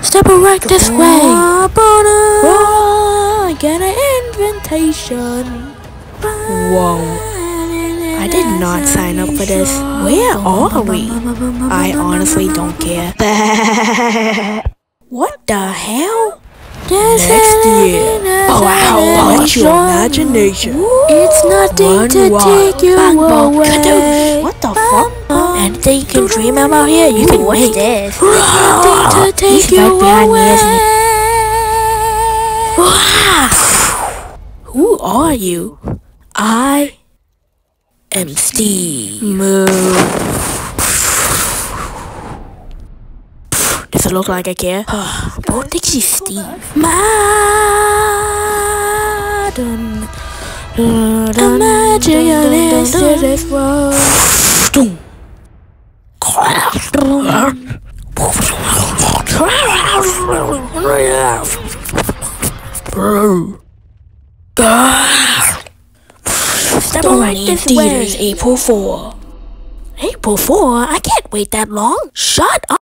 Step right this way. I get an invitation. Whoa. I did not sign up for this. Where are we? I honestly don't care. What the hell? Next year. Wow, what's your imagination? It's nothing to take you away. What the fuck? Anything you can dream about here, you can wait. It's nothing to take you away. Who are you? I am Steve. Move. Does it look like I care? Don't think she's Steve. Madden. Imagine into this world. Step right in theaters April 4. April 4? I can't wait that long. Shut up.